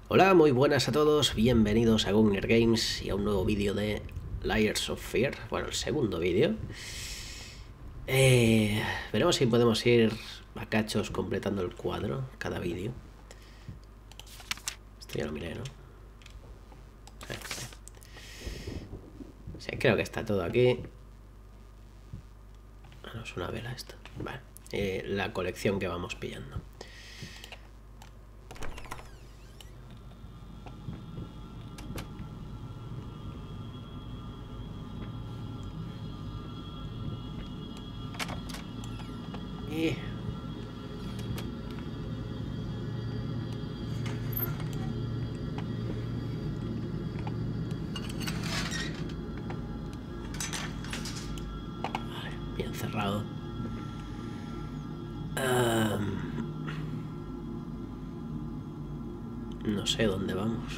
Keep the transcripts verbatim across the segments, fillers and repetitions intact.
Hola, muy buenas a todos, bienvenidos a Gunner Games y a un nuevo vídeo de Layers of Fear, bueno, el segundo vídeo. Eh, veremos si podemos ir a cachos completando el cuadro, cada vídeo. Esto ya lo miré, ¿no? Sí, creo que está todo aquí. Ah, no, es una vela esto. Vale, eh, la colección que vamos pillando. Y... Vale, bien cerrado. Um... No sé dónde vamos.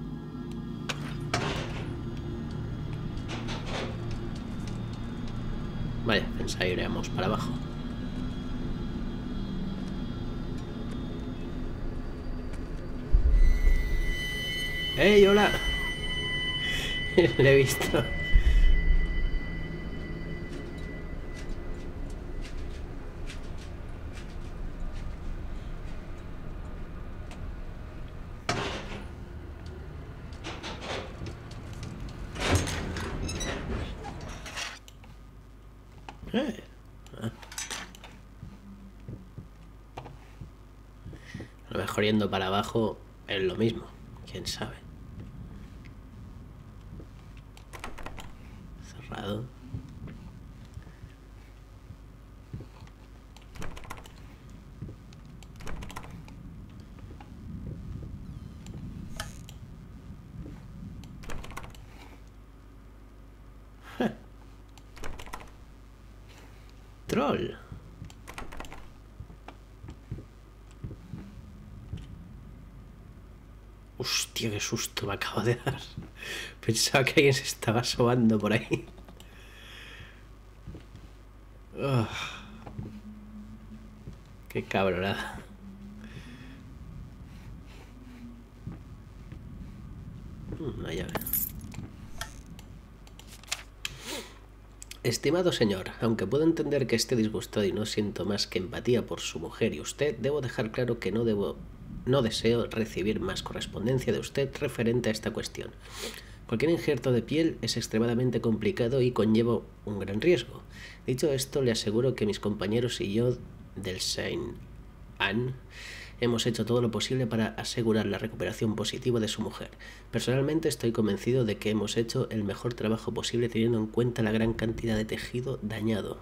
Vale, pensaba iremos para abajo. ¡Hey, hola! Le he visto. Eh. Ah. A lo mejor yendo para abajo es lo mismo, quién sabe. Cerrado. Troll. Hostia, qué susto me acabo de dar. Pensaba que alguien se estaba asomando por ahí. Oh, qué cabronada. Una llave. Estimado señor, aunque puedo entender que esté disgustado y no siento más que empatía por su mujer y usted, debo dejar claro que no debo, no deseo recibir más correspondencia de usted referente a esta cuestión. Cualquier injerto de piel es extremadamente complicado y conlleva un gran riesgo. Dicho esto, le aseguro que mis compañeros y yo del Saint Anne hemos hecho todo lo posible para asegurar la recuperación positiva de su mujer. Personalmente estoy convencido de que hemos hecho el mejor trabajo posible teniendo en cuenta la gran cantidad de tejido dañado.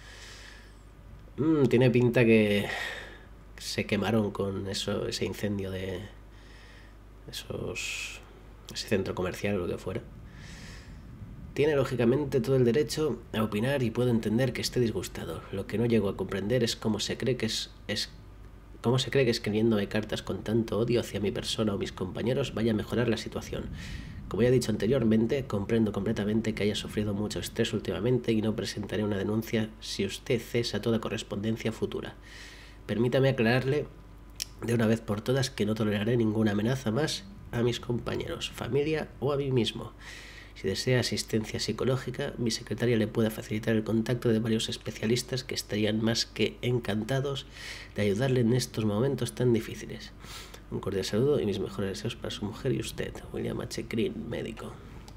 Mm, tiene pinta que se quemaron con eso, ese incendio de esos, ese centro comercial o lo que fuera. Tiene lógicamente todo el derecho a opinar y puedo entender que esté disgustado. Lo que no llego a comprender es cómo se cree que es, es ¿Cómo se cree que escribiéndome cartas con tanto odio hacia mi persona o mis compañeros vaya a mejorar la situación? Como ya he dicho anteriormente, comprendo completamente que haya sufrido mucho estrés últimamente y no presentaré una denuncia si usted cesa toda correspondencia futura. Permítame aclararle de una vez por todas que no toleraré ninguna amenaza más a mis compañeros, familia o a mí mismo. Si desea asistencia psicológica, mi secretaria le puede facilitar el contacto de varios especialistas que estarían más que encantados de ayudarle en estos momentos tan difíciles. Un cordial saludo y mis mejores deseos para su mujer y usted, William H. Green, médico.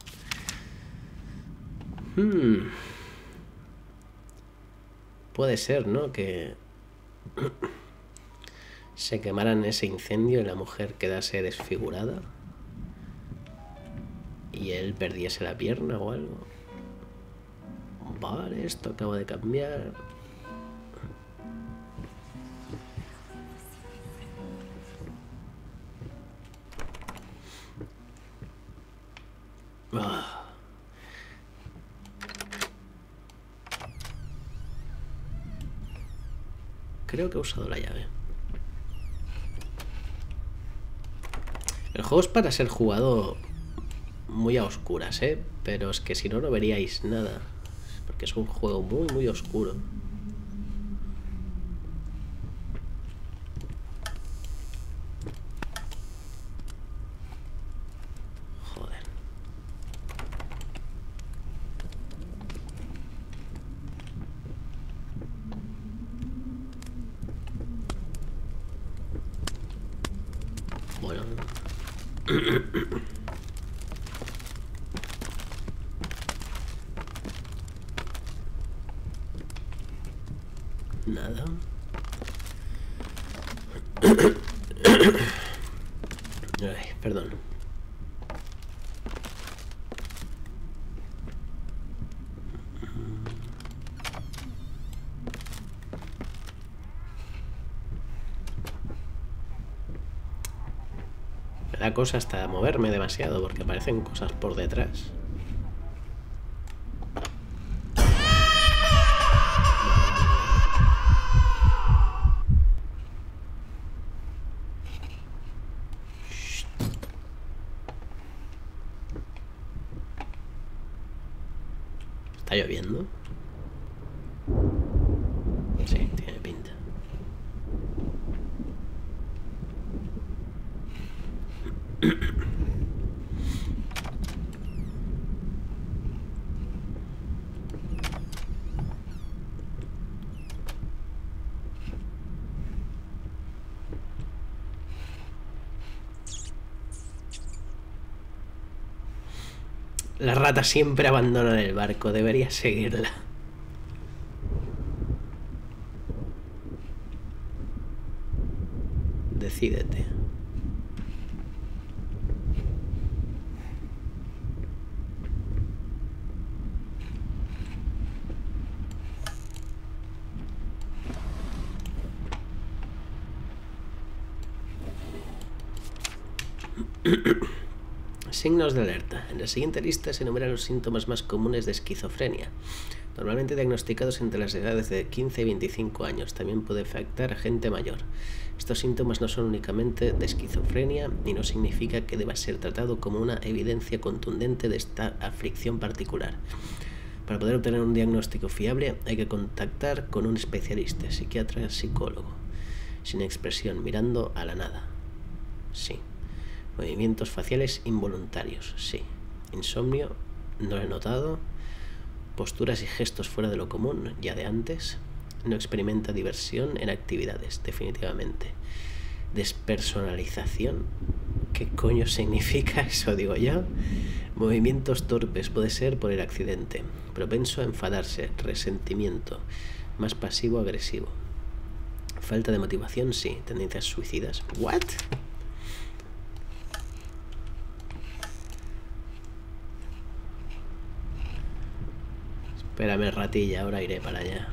Hmm. Puede ser, ¿no? Que se quemaran ese incendio y la mujer quedase desfigurada. Y él perdiese la pierna o algo. Vale, esto acaba de cambiar. Ah. Creo que he usado la llave. El juego es para ser jugado muy a oscuras, ¿eh? Pero es que si no, no veríais nada. Porque es un juego muy, muy oscuro. Bueno. Nada. Ay, perdón. Me da cosa hasta moverme demasiado porque aparecen cosas por detrás. ¿Está lloviendo? Sí, tiene pinta. La rata siempre abandona el barco, debería seguirla. Decídete. Signos de alerta. En la siguiente lista se enumeran los síntomas más comunes de esquizofrenia, normalmente diagnosticados entre las edades de quince y veinticinco años. También puede afectar a gente mayor. Estos síntomas no son únicamente de esquizofrenia y no significa que deba ser tratado como una evidencia contundente de esta aflicción particular. Para poder obtener un diagnóstico fiable hay que contactar con un especialista, psiquiatra, psicólogo. Sin expresión, mirando a la nada. Sí. Movimientos faciales involuntarios, sí. Insomnio, no lo he notado. Posturas y gestos fuera de lo común, ya de antes. No experimenta diversión en actividades, definitivamente. Despersonalización, ¿qué coño significa eso, digo yo? Movimientos torpes, puede ser por el accidente. Propenso a enfadarse, resentimiento, más pasivo-agresivo. Falta de motivación, sí. Tendencias suicidas. ¿What? Espérame, ratilla, ahora iré para allá.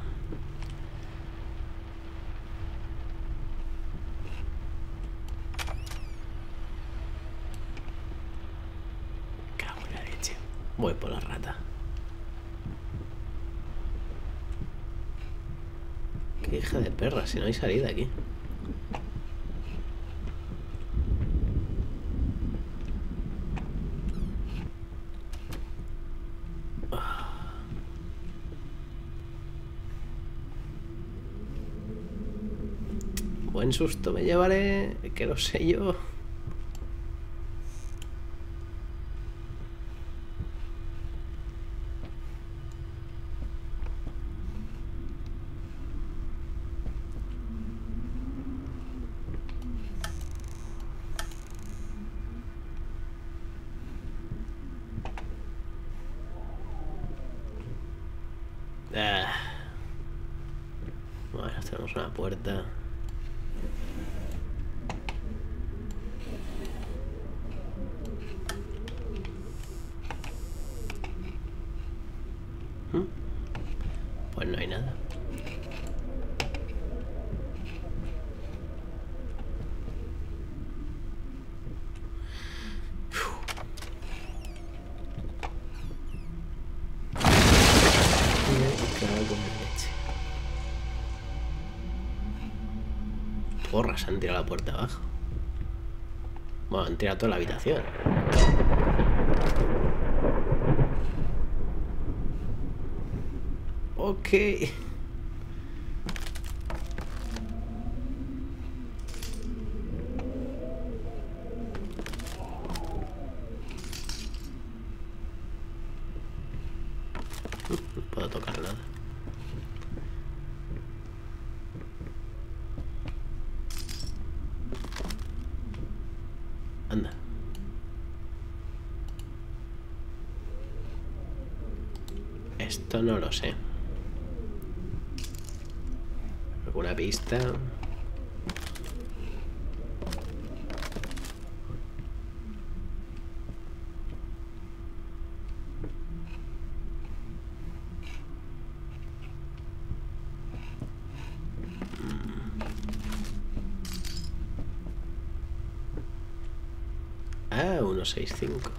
Cago en la leche. Voy por la rata. Qué hija de perra, si no hay salida aquí. Buen susto me llevaré, que lo sé yo. Ah. Bueno, tenemos una puerta. Pues no hay nada. Porras, han tirado la puerta abajo. Bueno, han tirado toda la habitación. Ok. No puedo tocar nada. Anda. Esto no lo sé. ¿Alguna pista? Ah, uno seis cinco.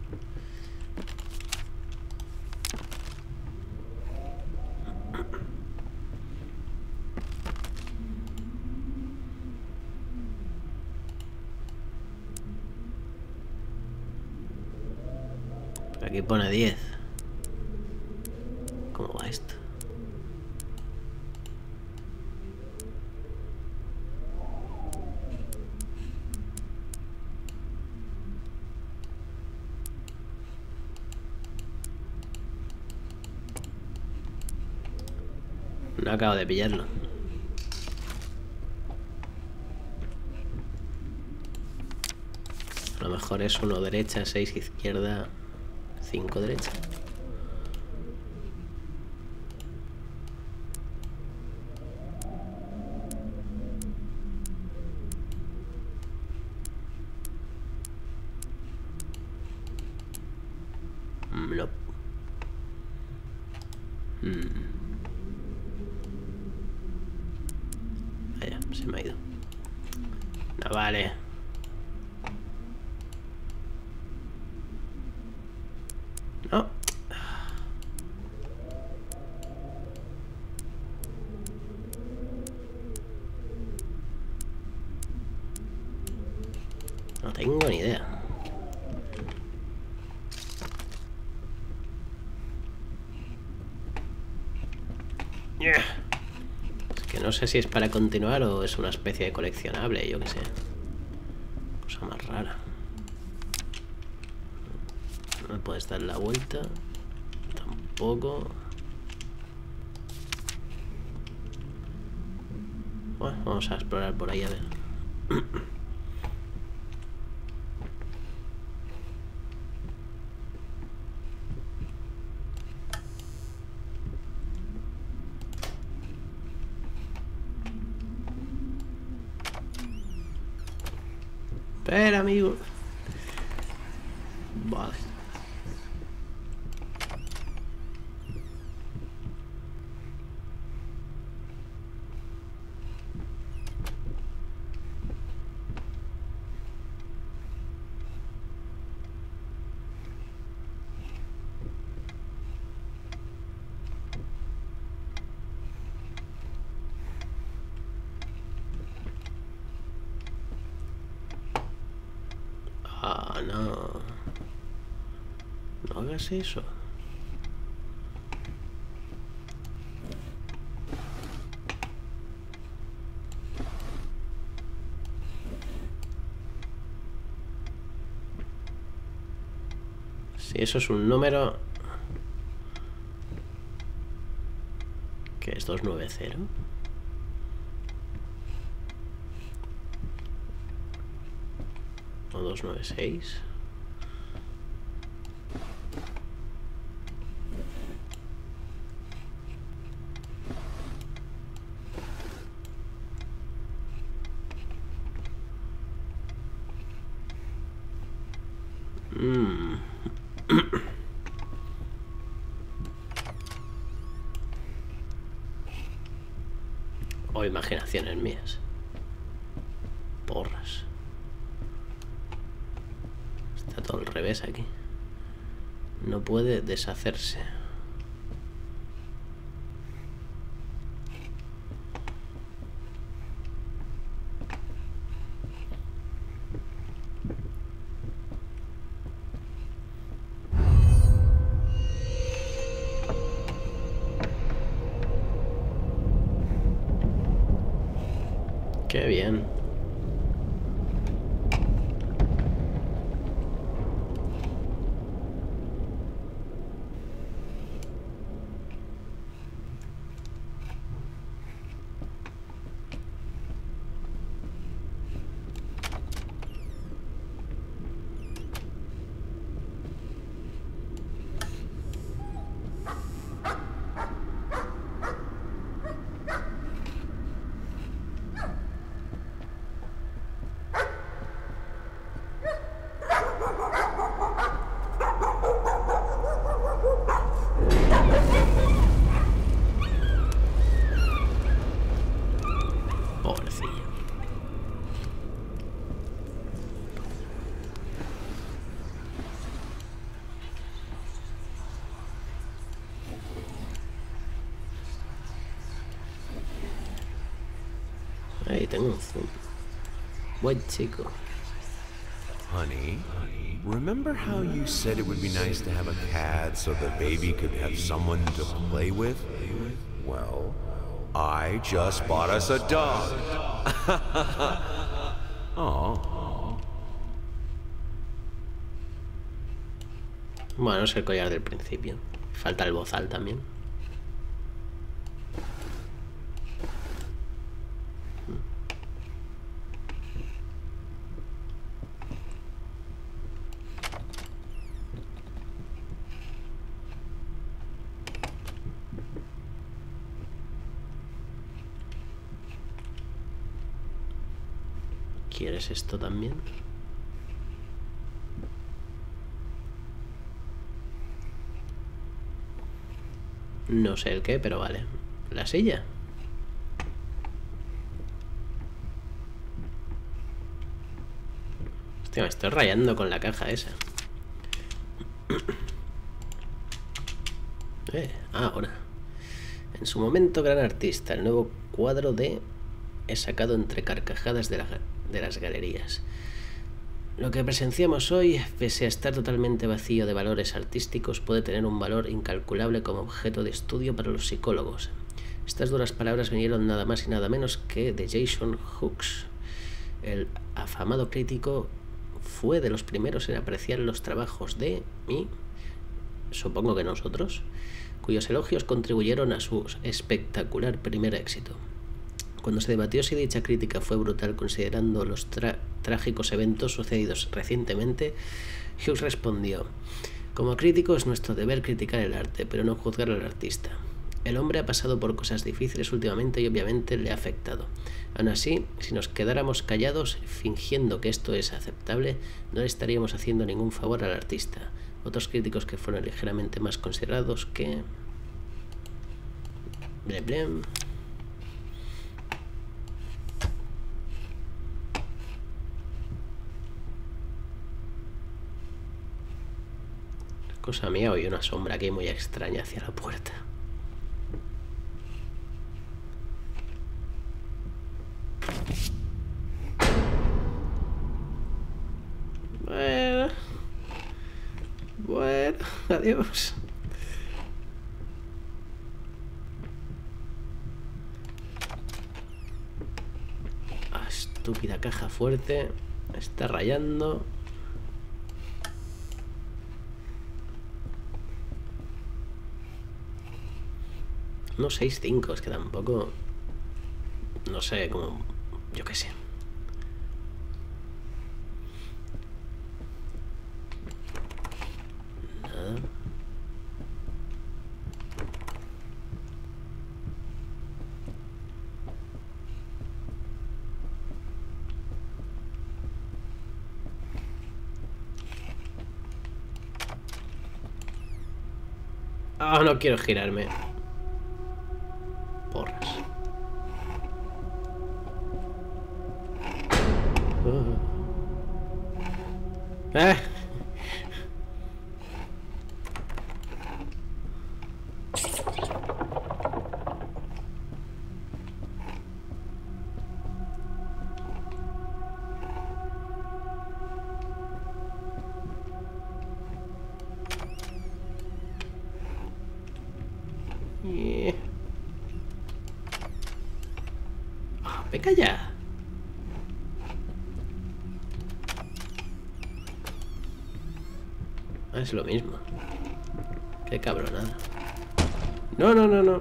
Aquí pone diez. ¿Cómo va esto? No acabo de pillarlo. A lo mejor es uno derecha, seis izquierda, cinco derecha. No. Mm. Vaya, se me ha ido. No vale. No. No tengo ni idea. Es que no sé si es para continuar o es una especie de coleccionable, yo qué sé. Cosa más rara. No me puedes dar la vuelta. Tampoco. Bueno, vamos a explorar por ahí a ver. Espera, amigo. Vale. Ah, no. No hagas eso. Si eso es un número... ¿Qué es? ¿doscientos noventa? ¿O doscientos noventa y seis? Mmm... O imaginaciones mías. Porras. Está todo al revés aquí. No puede deshacerse. Qué bien. tengo un zoom. Buen chico. Honey, remember how you said it would be nice to have a cat so the baby could have someone to play with? Well, I just bought us a dog. Oh. Bueno, es el collar del principio. Falta el bozal también. ¿Quieres esto también? No sé el qué, pero vale. La silla. Hostia, me estoy rayando con la caja esa. Eh, ahora. En su momento, gran artista. El nuevo cuadro de... He sacado entre carcajadas de, la, de las galerías. Lo que presenciamos hoy, pese a estar totalmente vacío de valores artísticos, puede tener un valor incalculable como objeto de estudio para los psicólogos. Estas duras palabras vinieron nada más y nada menos que de Jason Hooks. El afamado crítico fue de los primeros en apreciar los trabajos de mí, supongo que nosotros, cuyos elogios contribuyeron a su espectacular primer éxito. Cuando se debatió si dicha crítica fue brutal considerando los trágicos eventos sucedidos recientemente, Hughes respondió: como crítico es nuestro deber criticar el arte, pero no juzgar al artista. El hombre ha pasado por cosas difíciles últimamente y obviamente le ha afectado. Aún así, si nos quedáramos callados fingiendo que esto es aceptable, no le estaríamos haciendo ningún favor al artista. Otros críticos que fueron ligeramente más considerados que... Blem, blem. Cosa mía, oí una sombra aquí muy extraña hacia la puerta. Bueno. Bueno, adiós. Ah, estúpida caja fuerte. Me está rayando. No, seis cinco, es que tampoco... No sé, como... Yo qué sé. Nada. Ah, oh, no quiero girarme. Porras. Uh. ¡Eh! Yeah. Venga ya. Ah, es lo mismo. Qué cabronada. No, no, no, no.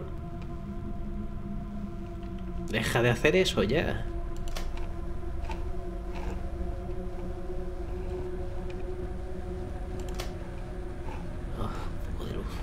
Deja de hacer eso ya. Oh, un poco de luz.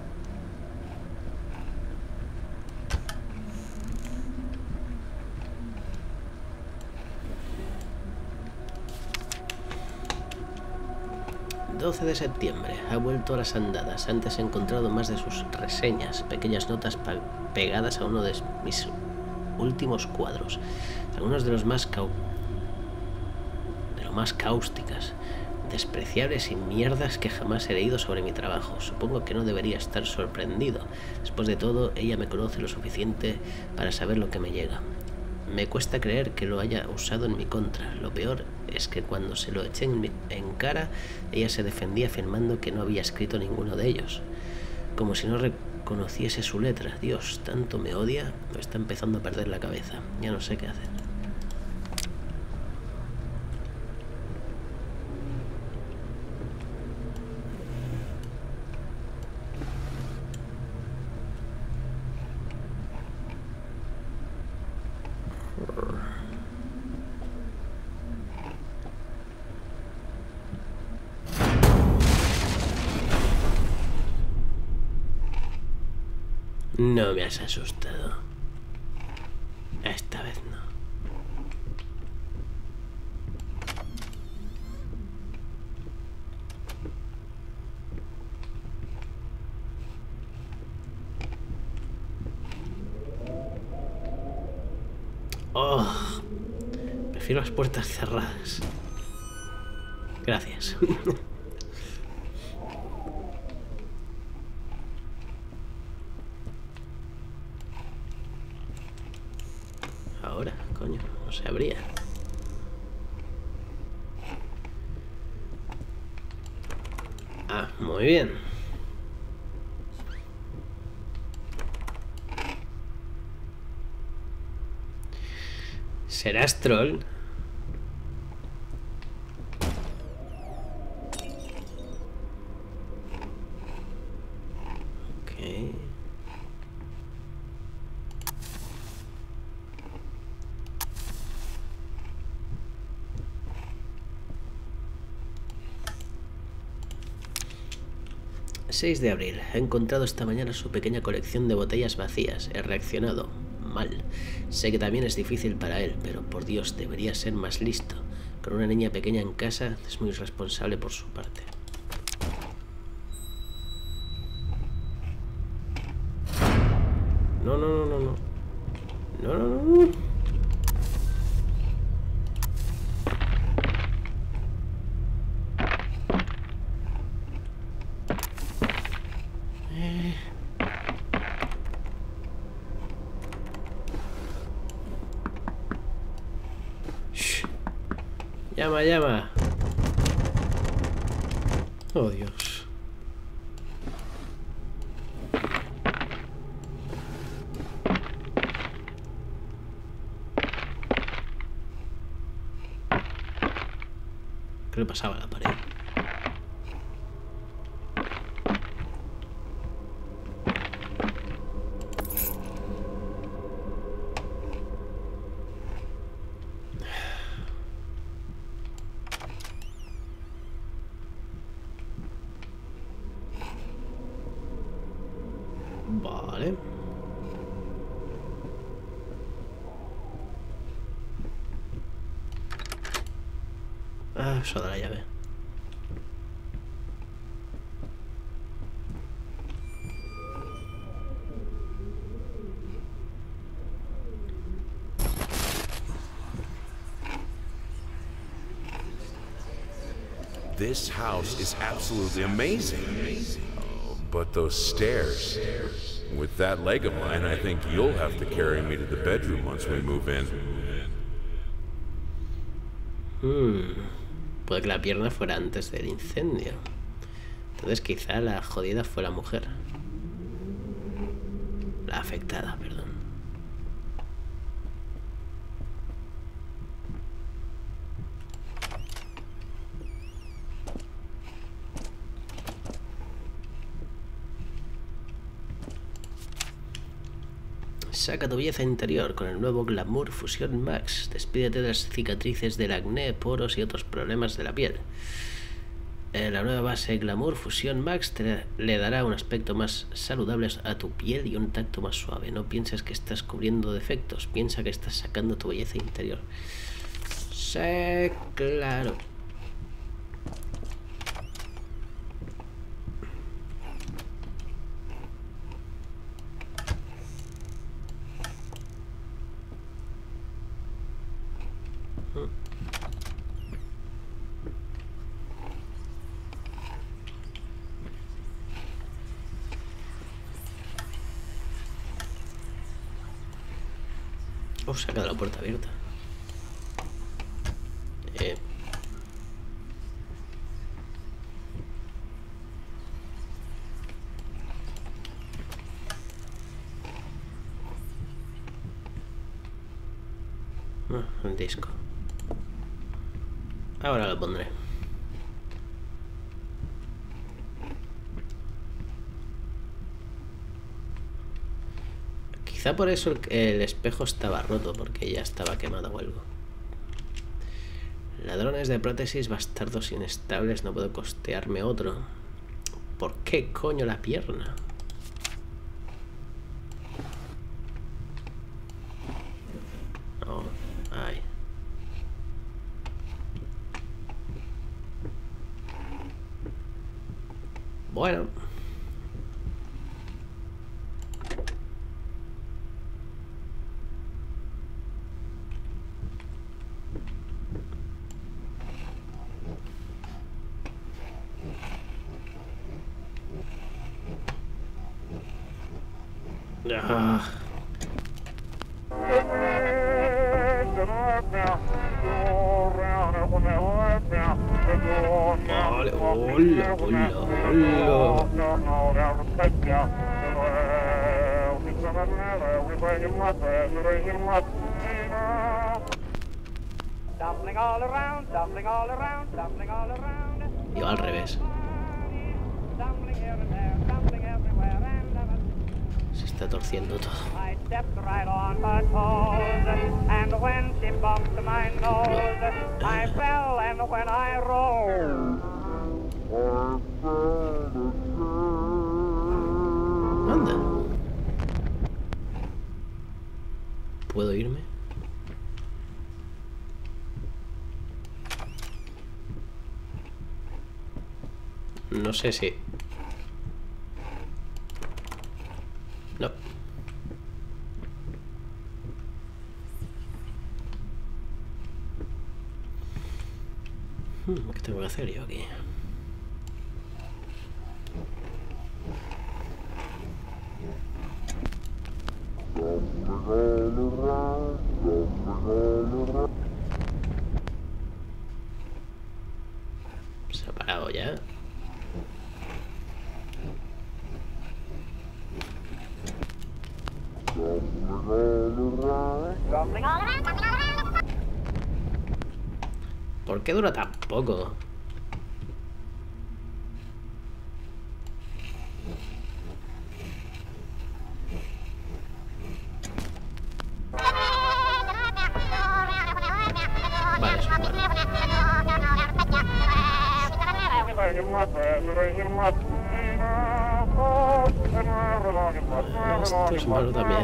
doce de septiembre. Ha vuelto a las andadas. Antes he encontrado más de sus reseñas, pequeñas notas pegadas a uno de mis últimos cuadros. Algunos de los más cau de lo más cáusticas, despreciables y mierdas que jamás he leído sobre mi trabajo. Supongo que no debería estar sorprendido. Después de todo, ella me conoce lo suficiente para saber lo que me llega. Me cuesta creer que lo haya usado en mi contra. Lo peor es que cuando se lo eché en, mi, en cara, ella se defendía afirmando que no había escrito ninguno de ellos. Como si no reconociese su letra. Dios, tanto me odia, me está empezando a perder la cabeza. Ya no sé qué hacer. No me has asustado. Esta vez no. Oh, prefiero las puertas cerradas. Gracias. Ahora, coño, no se abría. Ah, muy bien. ¿Serás troll? Ok. seis de abril. He encontrado esta mañana su pequeña colección de botellas vacías. He reaccionado mal. Sé que también es difícil para él, pero por Dios, debería ser más listo. Con una niña pequeña en casa es muy irresponsable por su parte. No, no, no, no, no. No, no, no, no. Eh. Shh. Llama, llama. Oh, Dios. ¿Qué le pasaba a la pared? Vale. Ah, eso da la llave. This house is absolutely amazing. Oh, but those stairs. With that leg of mine, I think you'll have to carry me to the bedroom once we move in. Hmm. Puede que la pierna fuera antes del incendio. Entonces quizá la jodida fue la mujer. La afectada, perdón. Saca tu belleza interior con el nuevo Glamour Fusion Max. Despídete de las cicatrices del acné, poros y otros problemas de la piel. Eh, la nueva base Glamour Fusion Max te le dará un aspecto más saludable a tu piel y un tacto más suave. No pienses que estás cubriendo defectos, piensa que estás sacando tu belleza interior. Sí, claro. Oh, se ha quedado la puerta abierta. Eh. Ah, el disco. Ahora lo pondré. Quizá por eso el, el espejo estaba roto, porque ya estaba quemado o algo. Ladrones de prótesis, bastardos inestables, no puedo costearme otro. ¿Por qué coño la pierna? Oh, ay. Bueno. Ah. Vale, hola, hola, hola. Yo al revés. Se está torciendo todo. Anda. ¿Puedo irme? No sé si... No. Hmm, ¿qué tengo que hacer yo aquí? Se ha parado ya. ¿Por qué dura tan poco? Vale, eso, vale. Esto es malo también.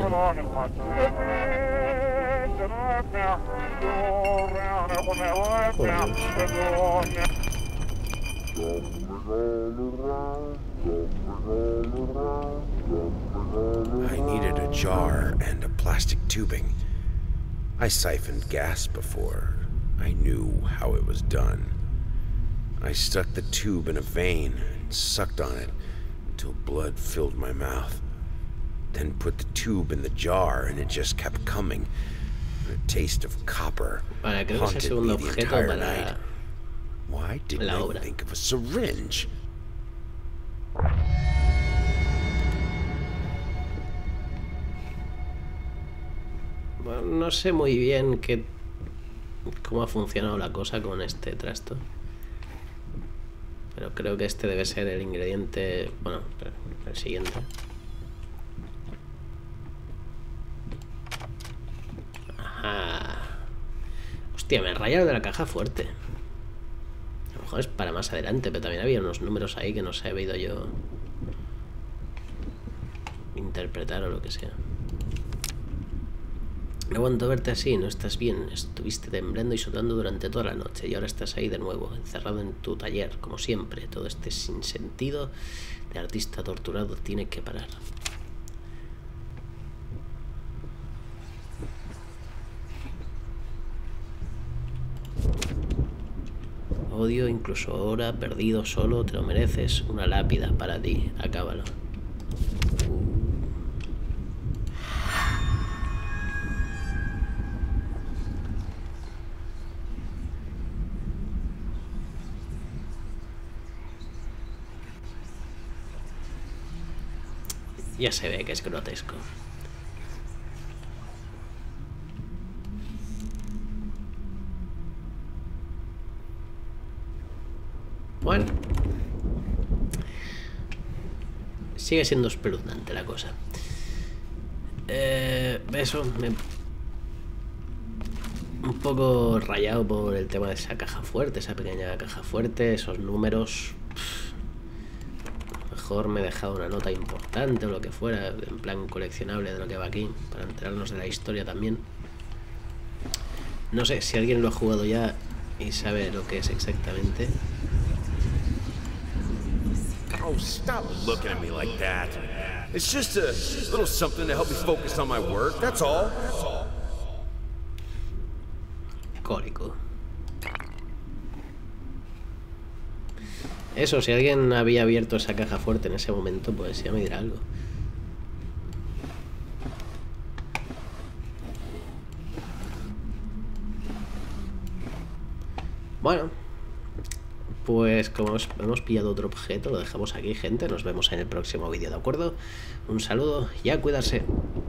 I needed a jar and a plastic tubing. I siphoned gas before. I knew how it was done. I stuck the tube in a vein and sucked on it until blood filled my mouth. Then put the tube in the jar and it just kept coming. A taste of copper Vale, creo que es el segundo objeto para Why didn't la I obra. think of a syringe? Bueno, no sé muy bien qué cómo ha funcionado la cosa con este trasto. Pero creo que este debe ser el ingrediente... Bueno, el siguiente. Ajá. Hostia, me he rayado de la caja fuerte. A lo mejor es para más adelante, pero también había unos números ahí que no sé, he sabido yo interpretar o lo que sea. No aguanto verte así, no estás bien. Estuviste temblando y sudando durante toda la noche y ahora estás ahí de nuevo, encerrado en tu taller, como siempre. Todo este sinsentido de artista torturado tiene que parar. Odio, incluso ahora, perdido, solo, te lo mereces. Una lápida para ti, acábalo. Ya se ve que es grotesco. Bueno. Sigue siendo espeluznante la cosa. Eh, eso, me... un poco rayado por el tema de esa caja fuerte, esa pequeña caja fuerte, esos números. Mejor me he dejado una nota importante o lo que fuera, en plan coleccionable de lo que va aquí, para enterarnos de la historia también. No sé si alguien lo ha jugado ya y sabe lo que es exactamente. Oh, stop looking at me like that. It's just a little something to help me focus on my work, that's all. Cólico. Eso, si alguien había abierto esa caja fuerte en ese momento, pues ya me dirá algo. Bueno, pues como hemos, hemos pillado otro objeto, lo dejamos aquí, gente. Nos vemos en el próximo vídeo, ¿de acuerdo? Un saludo y a cuidarse.